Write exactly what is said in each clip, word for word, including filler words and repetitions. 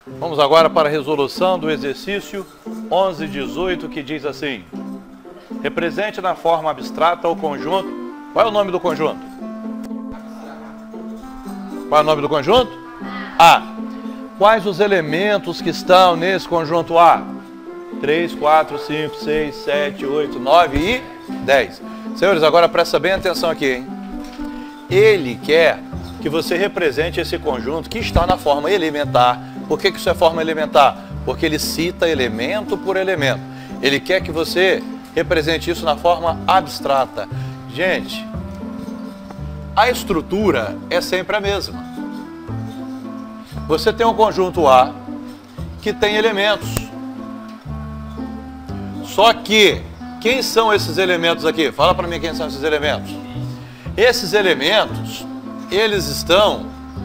Vamos agora para a resolução do exercício onze dezoito, que diz assim: represente na forma abstrata o conjunto. Qual é o nome do conjunto? Qual é o nome do conjunto? A. Quais os elementos que estão nesse conjunto A? três, quatro, cinco, seis, sete, oito, nove e dez. Senhores, agora presta bem atenção aqui, hein? Ele quer que você represente esse conjunto que está na forma elementar. Por que que isso é forma elementar? Porque ele cita elemento por elemento. Ele quer que você represente isso na forma abstrata. Gente, a estrutura é sempre a mesma. Você tem um conjunto A que tem elementos. Só que, quem são esses elementos aqui? Fala para mim quem são esses elementos. Esses elementos, eles estão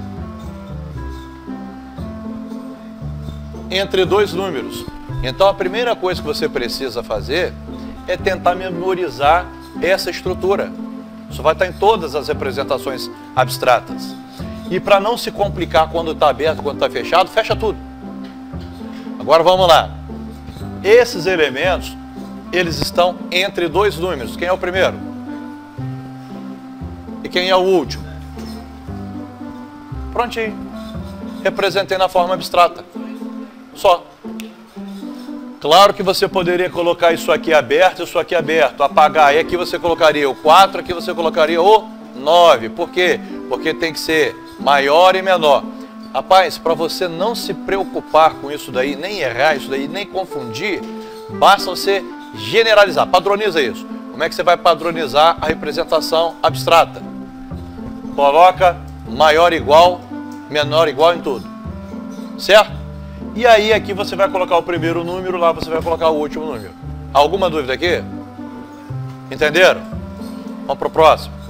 entre dois números. Então a primeira coisa que você precisa fazer é tentar memorizar essa estrutura. Isso vai estar em todas as representações abstratas. E para não se complicar quando está aberto, quando está fechado, fecha tudo. Agora vamos lá. Esses elementos, eles estão entre dois números. Quem é o primeiro? E quem é o último? Prontinho. Representei na forma abstrata. Só. Claro que você poderia colocar isso aqui aberto e isso aqui aberto. Apagar. E aqui você colocaria o quatro, aqui você colocaria o nove. Por quê? Porque tem que ser maior e menor. Rapaz, para você não se preocupar com isso daí, nem errar isso daí, nem confundir, basta você generalizar. Padroniza isso. Como é que você vai padronizar a representação abstrata? Coloca maior igual, menor igual em tudo. Certo? E aí aqui você vai colocar o primeiro número, lá você vai colocar o último número. Alguma dúvida aqui? Entenderam? Vamos para o próximo.